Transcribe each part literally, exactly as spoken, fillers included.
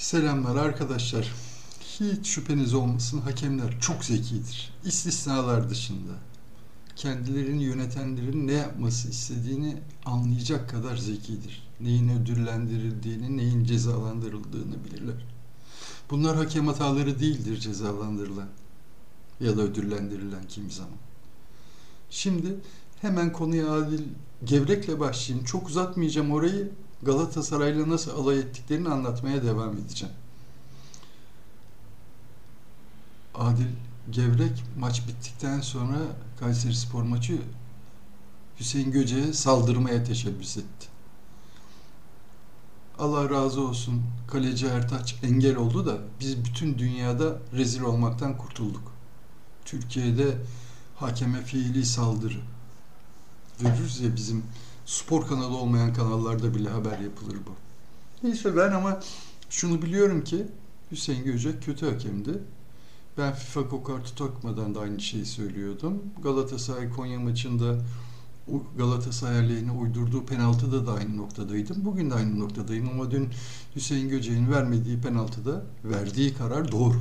Selamlar arkadaşlar. Hiç şüpheniz olmasın, hakemler çok zekidir. İstisnalar dışında. Kendilerini yönetenlerin ne yapması istediğini anlayacak kadar zekidir. Neyin ödüllendirildiğini, neyin cezalandırıldığını bilirler. Bunlar hakem hataları değildir cezalandırılan ya da ödüllendirilen kimi zaman. Şimdi hemen konuya Adil Gevrek'le başlayayım. Çok uzatmayacağım orayı. Galatasaray'la nasıl alay ettiklerini anlatmaya devam edeceğim. Adil Gevrek maç bittikten sonra Kayserispor maçı Hüseyin Göce'ye saldırmaya teşebbüs etti. Allah razı olsun, kaleci Ertaç engel oldu da biz bütün dünyada rezil olmaktan kurtulduk. Türkiye'de hakeme fiili saldırı görürüz ya, bizim spor kanalı olmayan kanallarda bile haber yapılır bu. Neyse, ben ama şunu biliyorum ki Hüseyin Göce kötü hakemdi. Ben FIFA kokartı takmadan da aynı şeyi söylüyordum. Galatasaray Konya maçında Galatasaray aleyhine uydurduğu penaltıda da aynı noktadaydım. Bugün de aynı noktadayım ama dün Hüseyin Göce'nin vermediği penaltıda verdiği karar doğru.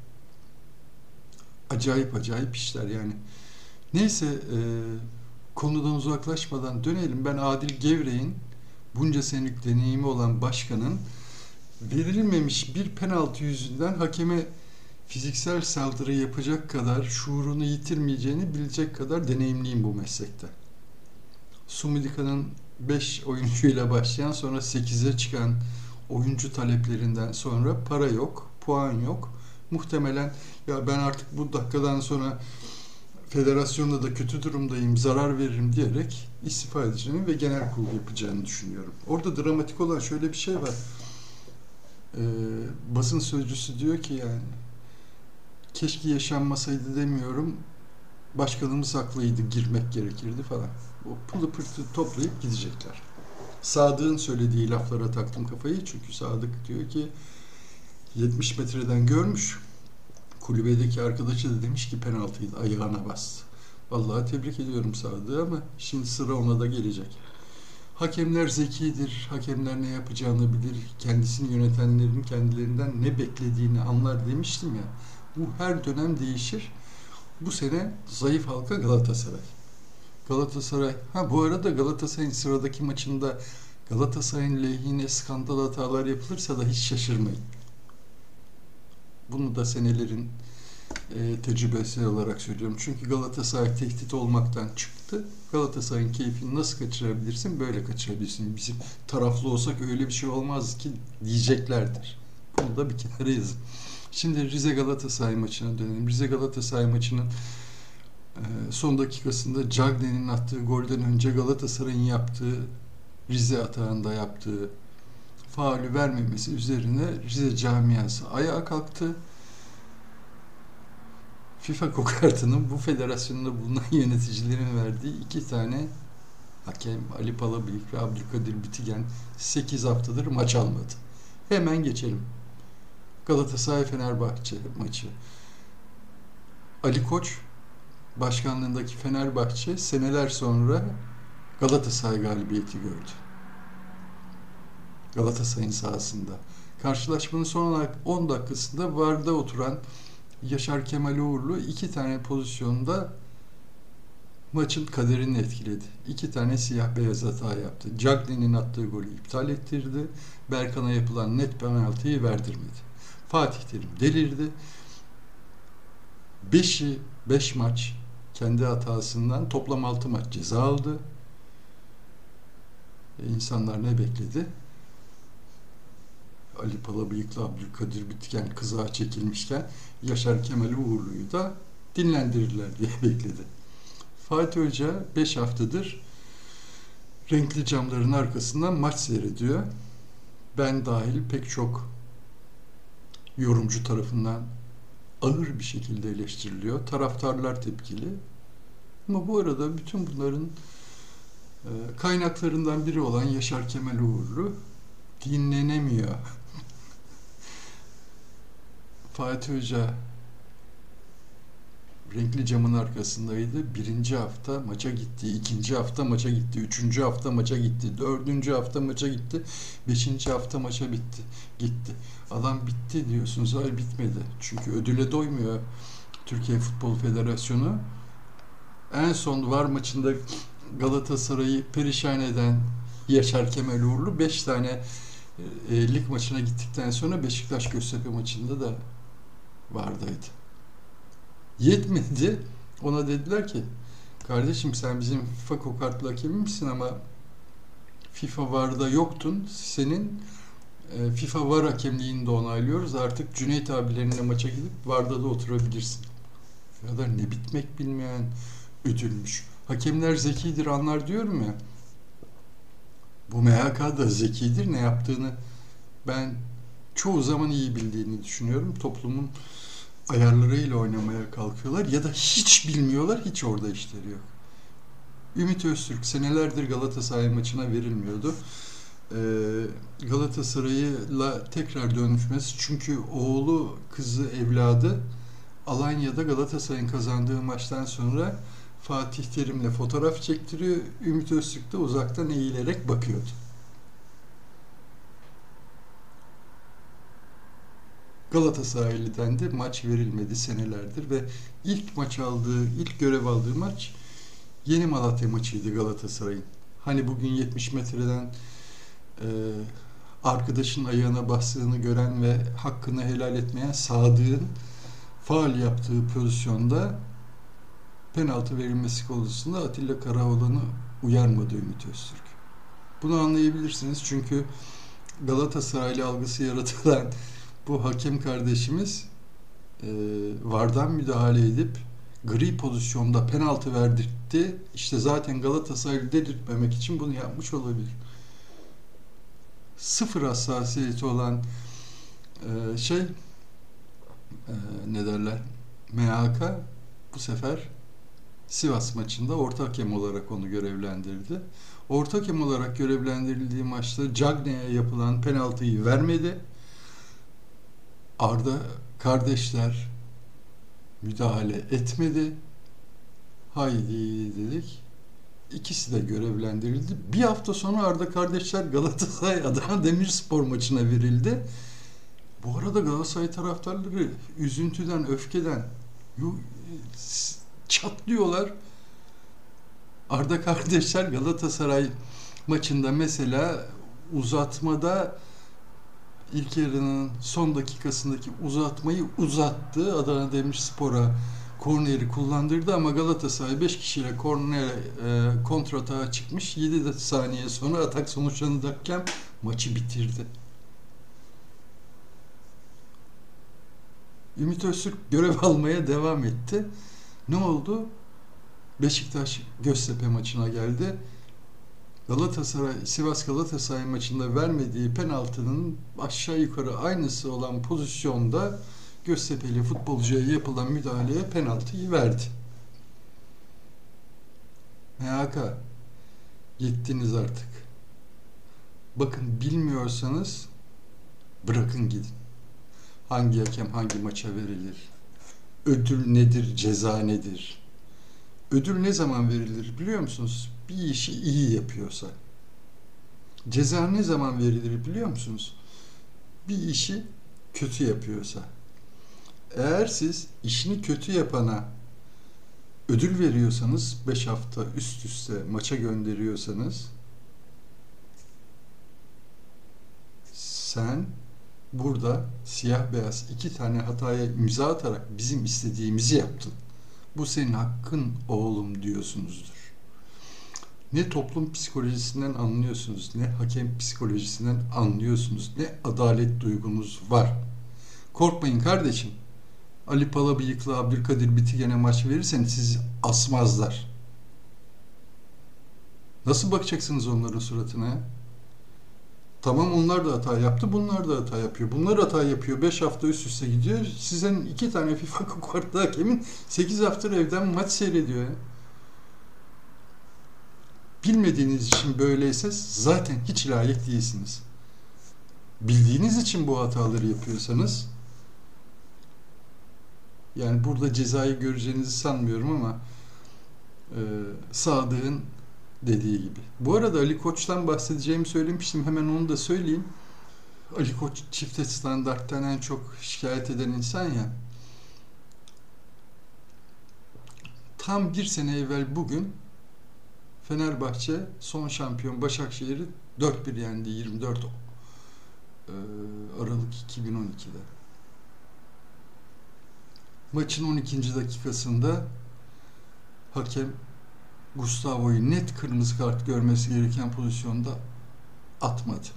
Acayip acayip işler yani. Neyse, e, konudan uzaklaşmadan dönelim. Ben Adil Gevrek'in, bunca senelik deneyimi olan başkanın, verilmemiş bir penaltı yüzünden hakeme fiziksel saldırı yapacak kadar şuurunu yitirmeyeceğini bilecek kadar deneyimliyim bu meslekte. Sumidika'nın beş oyuncuyla başlayan, sonra sekize çıkan oyuncu taleplerinden sonra para yok, puan yok. Muhtemelen ya ben artık bu dakikadan sonra federasyonda da kötü durumdayım, zarar veririm diyerek istifa edeceğini ve genel kurulu yapacağını düşünüyorum. Orada dramatik olan şöyle bir şey var. Ee, basın sözcüsü diyor ki yani keşke yaşanmasaydı demiyorum, başkanımız haklıydı, girmek gerekirdi falan. O pılı pırtı toplayıp gidecekler. Sadık'ın söylediği laflara taktım kafayı, çünkü Sadık diyor ki yetmiş metreden görmüş, kulübedeki arkadaşı da demiş ki penaltıydı, ayağına bastı. Vallahi tebrik ediyorum Sadık'ı ama şimdi sıra ona da gelecek. Hakemler zekidir, hakemler ne yapacağını bilir, kendisini yönetenlerin kendilerinden ne beklediğini anlar demiştim ya. Bu her dönem değişir. Bu sene zayıf halka Galatasaray. Galatasaray, ha bu arada Galatasaray'ın sıradaki maçında Galatasaray'ın lehine skandal hatalar yapılırsa da hiç şaşırmayın. Bunu da senelerin e, tecrübesi olarak söylüyorum. Çünkü Galatasaray tehdit olmaktan çıktı. Galatasaray'ın keyfini nasıl kaçırabilirsin? Böyle kaçırabilirsin. Bizim taraflı olsak öyle bir şey olmaz ki diyeceklerdir. Bunu da bir kenara yazın. Şimdi Rize Galatasaray maçına dönelim. Rize Galatasaray maçının e, son dakikasında Cagney'in attığı golden önce Galatasaray'ın yaptığı, Rize atağında yaptığı faulü vermemesi üzerine Rize camiası ayağa kalktı. FIFA kokartının bu federasyonda bulunan yöneticilerin verdiği iki tane hakem, Ali Palabıyık ve Abdülkadir Bitigen, sekiz haftadır maç almadı. Hemen geçelim. Galatasaray-Fenerbahçe maçı. Ali Koç başkanlığındaki Fenerbahçe seneler sonra Galatasaray galibiyeti gördü. Galatasaray'ın sahasında. Karşılaşmanın son on dakikasında VAR'da oturan Yaşar Kemal Uğurlu iki tane pozisyonda maçın kaderini etkiledi. İki tane siyah beyaz hata yaptı. Cagney'in attığı golü iptal ettirdi. Berkan'a yapılan net penaltıyı verdirmedi. Fatih Terim delirdi. beşi beş maç kendi hatasından toplam altı maç ceza aldı. E insanlar ne bekledi? Ali Palabıyık'la Abdülkadir Bitigen kızağa çekilmişken Yaşar Kemal Uğurlu'yu da dinlendirirler diye bekledi. Fatih Hoca beş haftadır renkli camların arkasından maç seyrediyor. Ben dahil pek çok yorumcu tarafından ağır bir şekilde eleştiriliyor. Taraftarlar tepkili. Ama bu arada bütün bunların e, kaynaklarından biri olan Yaşar Kemal Uğurlu dinlenemiyor. Fatih Hoca renkli camın arkasındaydı. Birinci hafta maça gitti, ikinci hafta maça gitti, üçüncü hafta maça gitti, dördüncü hafta maça gitti, beşinci hafta maça bitti, gitti. Adam bitti diyorsunuz, hayır bitmedi. Çünkü ödüle doymuyor Türkiye Futbol Federasyonu. En son VAR maçında Galatasaray'ı perişan eden Yaşar Kemal Uğurlu beş tane e, lig maçına gittikten sonra Beşiktaş Göztepe maçında da VAR'daydı. Yetmedi. Ona dediler ki kardeşim sen bizim FIFA kokartlı hakemimsin ama FIFA VAR'da yoktun. Senin e, FIFA VAR hakemliğini de onaylıyoruz. Artık Cüneyt abilerinle maça gidip VAR'da da oturabilirsin. Ya da ne bitmek bilmeyen ödülmüş. Hakemler zekidir anlar diyorum ya. Bu M H K da zekidir. Ne yaptığını ben çoğu zaman iyi bildiğini düşünüyorum. Toplumun ayarlarıyla oynamaya kalkıyorlar ya da hiç bilmiyorlar, hiç orada işleri yok. Ümit Öztürk senelerdir Galatasaray maçına verilmiyordu. Ee, Galatasaray'la tekrar dönüşmesi çünkü oğlu, kızı, evladı Alanya'da Galatasaray'ın kazandığı maçtan sonra Fatih Terim'le fotoğraf çektiriyor. Ümit Öztürk de uzaktan eğilerek bakıyordu. Galatasaraylı'dan de maç verilmedi senelerdir ve ilk maç aldığı, ilk görev aldığı maç Yeni Malatya maçıydı Galatasaray'ın. Hani bugün yetmiş metreden e, arkadaşın ayağına bastığını gören ve hakkını helal etmeyen Sadık'ın faul yaptığı pozisyonda penaltı verilmesi konusunda Atilla Karaoğlan'ı uyarmadı Ümit Öztürk. Bunu anlayabilirsiniz çünkü Galatasaraylı algısı yaratılan bu hakem kardeşimiz e, VAR'dan müdahale edip gri pozisyonda penaltı verdirtti. İşte zaten Galatasaray'ı dedirtmemek için bunu yapmış olabilir. Sıfır hassasiyeti olan e, şey e, ne derler M H K bu sefer Sivas maçında orta hakem olarak onu görevlendirdi. Orta hakem olarak görevlendirildiği maçta Cagney'e yapılan penaltıyı vermedi. Arda kardeşler müdahale etmedi. Haydi dedik. İkisi de görevlendirildi. Bir hafta sonra Arda kardeşler Galatasaray Adana Demirspor maçına verildi. Bu arada Galatasaray taraftarları üzüntüden, öfkeden çatlıyorlar. Arda kardeşler Galatasaray maçında mesela uzatmada ilk yarının son dakikasındaki uzatmayı uzattı. Adana Demirspor'a korneri kullandırdı ama Galatasaray beş kişiyle korner e, kontratağa çıkmış. yedi saniye sonra atak sonuçlanırken maçı bitirdi. Ümit Öztürk görev almaya devam etti. Ne oldu? Beşiktaş Göztepe maçına geldi. Galatasaray, Sivas Galatasaray maçında vermediği penaltının aşağı yukarı aynısı olan pozisyonda Göztepe'li futbolcuya yapılan müdahaleye penaltıyı verdi. M H K, gittiniz artık. Bakın bilmiyorsanız bırakın gidin. Hangi hakem hangi maça verilir? Ödül nedir, ceza nedir? Ödül ne zaman verilir biliyor musunuz? Bir işi iyi yapıyorsa. Ceza ne zaman verilir biliyor musunuz? Bir işi kötü yapıyorsa. Eğer siz işini kötü yapana ödül veriyorsanız, beş hafta üst üste maça gönderiyorsanız, sen burada siyah beyaz iki tane hataya imza atarak bizim istediğimizi yaptın. Bu senin hakkın oğlum diyorsunuzdur. Ne toplum psikolojisinden anlıyorsunuz, ne hakem psikolojisinden anlıyorsunuz, ne adalet duygunuz var. Korkmayın kardeşim. Ali Palabıyık'la Abdülkadir Bitigen'e maç verirseniz sizi asmazlar. Nasıl bakacaksınız onların suratına? Tamam onlar da hata yaptı, bunlar da hata yapıyor. Bunlar hata yapıyor, beş hafta üst üste gidiyor. Sizin iki tane FIFA kokartlı hakemin sekiz hafta evden maç seyrediyor ya. Bilmediğiniz için böyleyse zaten hiç layık değilsiniz. Bildiğiniz için bu hataları yapıyorsanız Yani burada cezayı göreceğinizi sanmıyorum ama e, Sadık'ın dediği gibi. Bu arada Ali Koç'tan bahsedeceğimi söylemiştim. Hemen onu da söyleyeyim. Ali Koç çifte standarttan en çok şikayet eden insan ya. Tam bir sene evvel bugün Fenerbahçe son şampiyon Başakşehir'i dört bir yendi, yirmi dört Aralık iki bin on ikide. Maçın on ikinci dakikasında hakem Gustavo'yu net kırmızı kart görmesi gereken pozisyonda atmadı.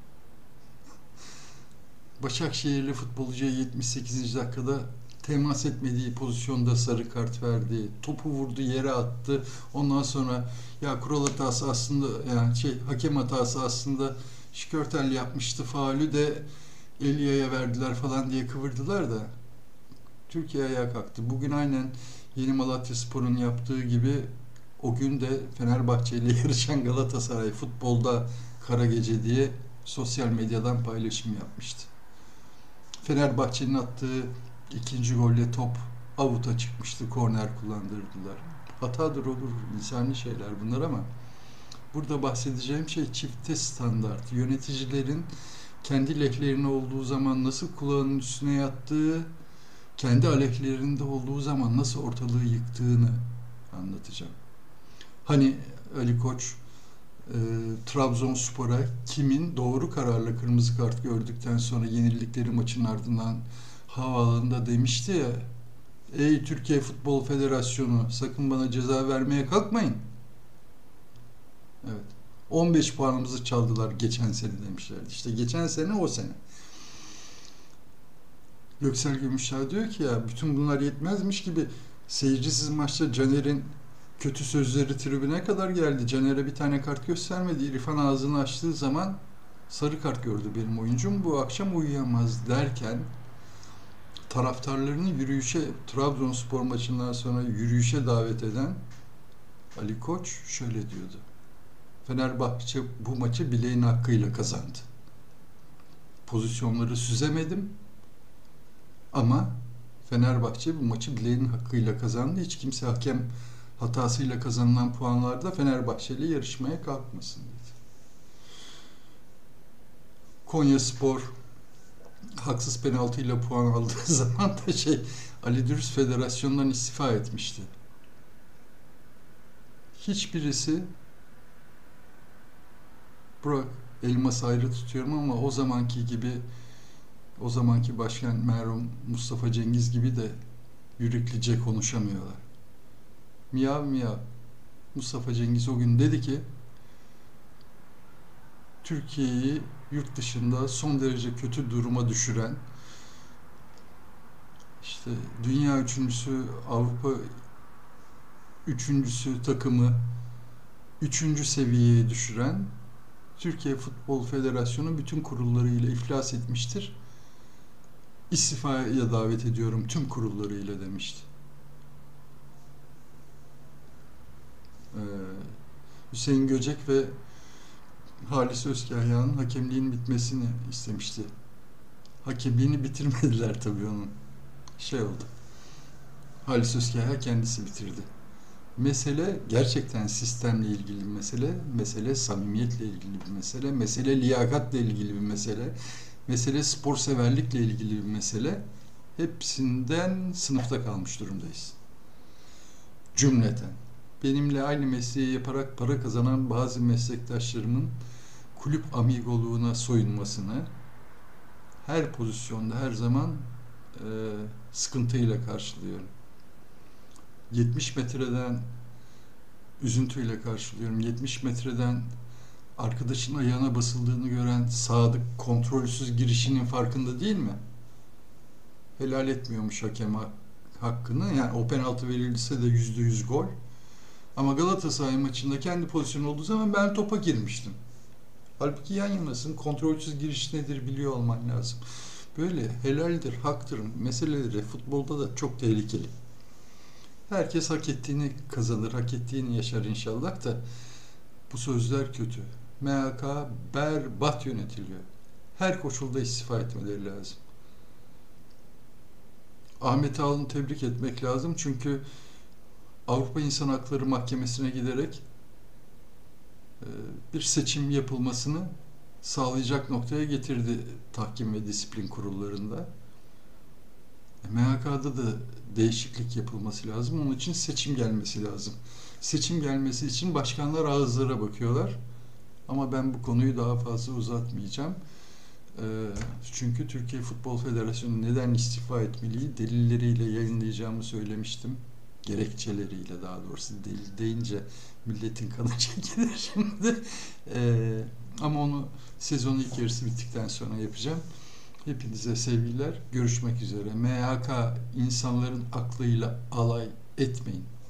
Başakşehirli futbolcuya yetmiş sekizinci dakikada temas etmediği pozisyonda sarı kart verdi. Topu vurdu, yere attı. Ondan sonra ya kural hatası aslında, yani şey hakem hatası aslında Şikörtel yapmıştı, faulü de Elia'ya verdiler falan diye kıvırdılar da Türkiye ayağa kalktı. Bugün aynen Yeni Malatyaspor'un yaptığı gibi o gün de Fenerbahçe ile yarışan Galatasaray futbolda kara gece diye sosyal medyadan paylaşım yapmıştı. Fenerbahçe'nin attığı ikinci golle top avuta çıkmıştı. Korner kullandırdılar. Hatadır, olur. İnsani şeyler bunlar ama burada bahsedeceğim şey çifte standart. Yöneticilerin kendi lehlerine olduğu zaman nasıl kulağının üstüne yattığı, kendi aleyhlerinde olduğu zaman nasıl ortalığı yıktığını anlatacağım. Hani Ali Koç e, Trabzonspor'a kimin doğru kararla kırmızı kart gördükten sonra yenildikleri maçın ardından havaalanında demişti ya, ey Türkiye Futbol Federasyonu, sakın bana ceza vermeye kalkmayın. Evet. on beş puanımızı çaldılar geçen sene demişlerdi. İşte geçen sene o sene. Göksel Gümüşler diyor ki ya bütün bunlar yetmezmiş gibi seyircisiz maçta Caner'in kötü sözleri tribüne kadar geldi. Caner'e bir tane kart göstermedi. İrfan ağzını açtığı zaman sarı kart gördü benim oyuncum. Bu akşam uyuyamaz derken taraftarlarını yürüyüşe, Trabzonspor maçından sonra yürüyüşe davet eden Ali Koç şöyle diyordu. Fenerbahçe bu maçı bileğin hakkıyla kazandı. Pozisyonları süzemedim ama Fenerbahçe bu maçı bileğin hakkıyla kazandı. Hiç kimse hakem hatasıyla kazanılan puanlarda Fenerbahçe ile yarışmaya kalkmasın dedi. Konyaspor haksız penaltıyla puan aldığı zaman da şey Ali Dürüst federasyondan istifa etmişti. Hiçbirisi, Burak Elmas ayrı tutuyorum ama o zamanki gibi, o zamanki başkan merhum Mustafa Cengiz gibi de yüreklice konuşamıyorlar. Miyav miyav. Mustafa Cengiz o gün dedi ki Türkiye'yi yurt dışında son derece kötü duruma düşüren, işte dünya üçüncüsü, Avrupa üçüncüsü takımı üçüncü seviyeye düşüren Türkiye Futbol Federasyonu bütün kurullarıyla iflas etmiştir. İstifaya davet ediyorum tüm kurullarıyla demişti. Ee, Hüseyin Göcek ve Halis Özkahya'nın hakemliğin bitmesini istemişti. Hakemliğini bitirmediler tabii onun. Şey oldu. Halis Özkahya kendisi bitirdi. Mesele gerçekten sistemle ilgili bir mesele, mesele samimiyetle ilgili bir mesele, mesele liyakatla ilgili bir mesele, mesele spor severlikle ilgili bir mesele. Hepsinden sınıfta kalmış durumdayız. Cümleten. Benimle aynı mesleği yaparak para kazanan bazı meslektaşlarımın kulüp amigoluğuna soyunmasını her pozisyonda, her zaman e, sıkıntıyla karşılıyorum. yetmiş metreden üzüntüyle karşılıyorum. yetmiş metreden arkadaşın ayağına basıldığını gören Sadık kontrolsüz girişinin farkında değil mi? Helal etmiyormuş hakem hakkını. Yani o penaltı verilse de yüzde yüz gol. Ama Galatasaray maçında kendi pozisyonu olduğu zaman ben topa girmiştim. Halbuki yan yanasın. Kontrolsüz giriş nedir biliyor olman lazım. Böyle helaldir, haktır meseleleri futbolda da çok tehlikeli. Herkes hak ettiğini kazanır, hak ettiğini yaşar inşallah da bu sözler kötü. M H K berbat yönetiliyor. Her koşulda istifa etmeleri lazım. Ahmet Ağalı'nı tebrik etmek lazım. Çünkü Avrupa İnsan Hakları Mahkemesi'ne giderek e, bir seçim yapılmasını sağlayacak noktaya getirdi tahkim ve disiplin kurullarında. M H K'da da değişiklik yapılması lazım. Onun için seçim gelmesi lazım. Seçim gelmesi için başkanlar ağızlara bakıyorlar. Ama ben bu konuyu daha fazla uzatmayacağım. Çünkü Türkiye Futbol Federasyonu neden istifa etmeliyi delilleriyle yayınlayacağımı söylemiştim. Gerekçeleriyle, daha doğrusu delil deyince milletin kanı çekilir şimdi. Ee, ama onu sezonun ilk yarısı bittikten sonra yapacağım. Hepinize sevgiler. Görüşmek üzere. M H K insanların aklıyla alay etmeyin.